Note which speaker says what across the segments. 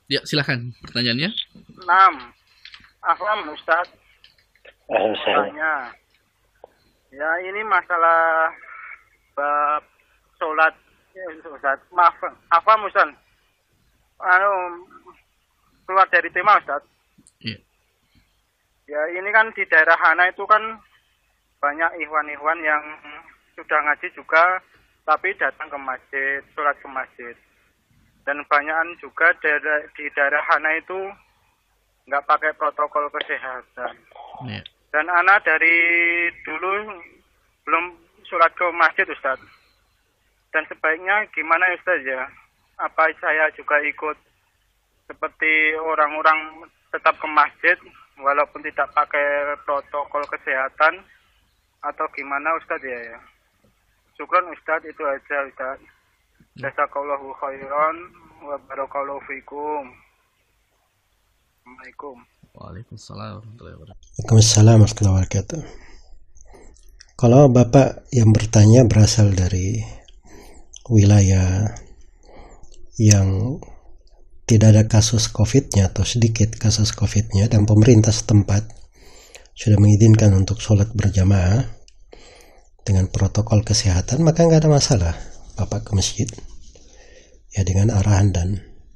Speaker 1: Ya, silakan pertanyaannya.
Speaker 2: 6. Afwan Ustaz,
Speaker 3: Saya
Speaker 2: tanya. Ya, ini masalah bab sholat. Ya, Ustaz. Maaf, Afwan Ustaz. Anu, keluar dari tema Ustaz.
Speaker 1: Iya.
Speaker 2: Ya, ini kan di daerah Hana itu kan banyak ikhwan-ikhwan yang sudah ngaji juga, tapi datang ke masjid, sholat ke masjid. Dan banyakan juga di daerah Hana itu nggak pakai protokol kesehatan.
Speaker 1: Iya.
Speaker 2: Dan anak dari dulu belum sholat ke masjid Ustaz. Dan sebaiknya gimana Ustaz ya? Apa saya juga ikut seperti orang-orang tetap ke masjid walaupun tidak pakai protokol kesehatan atau gimana Ustaz ya? Syukran Ustaz, itu aja Ustaz. Jazakallahu khairan wa barakallahu fikum. Assalamualaikum.
Speaker 1: Waalaikumsalam warahmatullahi wabarakatuh.
Speaker 3: Waalaikumsalam warahmatullahi wabarakatuh. Kalau Bapak yang bertanya berasal dari wilayah yang tidak ada kasus COVID-nya atau sedikit kasus COVID-nya dan pemerintah setempat sudah mengizinkan untuk sholat berjamaah dengan protokol kesehatan, maka nggak ada masalah Bapak ke masjid ya dengan arahan dan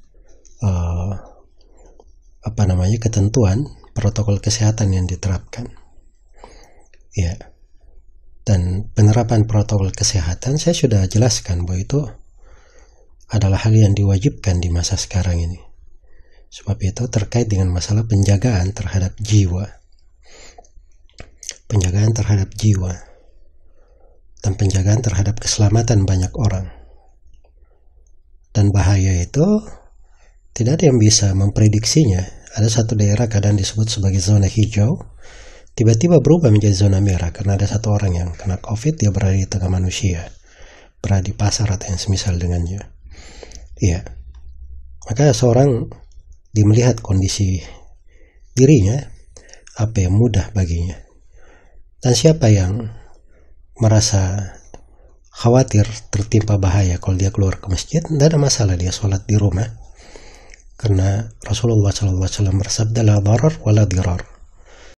Speaker 3: ketentuan protokol kesehatan yang diterapkan ya. Dan penerapan protokol kesehatan saya sudah jelaskan bahwa itu adalah hal yang diwajibkan di masa sekarang ini. Sebab itu terkait dengan masalah penjagaan terhadap jiwa dan penjagaan terhadap keselamatan banyak orang. Dan bahaya itu tidak ada yang bisa memprediksinya. Ada satu daerah kadang disebut sebagai zona hijau, tiba-tiba berubah menjadi zona merah karena ada satu orang yang kena COVID, dia berada di tengah manusia, berada di pasar atau yang semisal dengannya. Iya. Maka seorang dia melihat kondisi dirinya, apa yang mudah baginya. Dan siapa yang merasa khawatir tertimpa bahaya kalau dia keluar ke masjid, tidak ada masalah dia sholat di rumah. Karena Rasulullah SAW bersabda, la darar wa la dirar.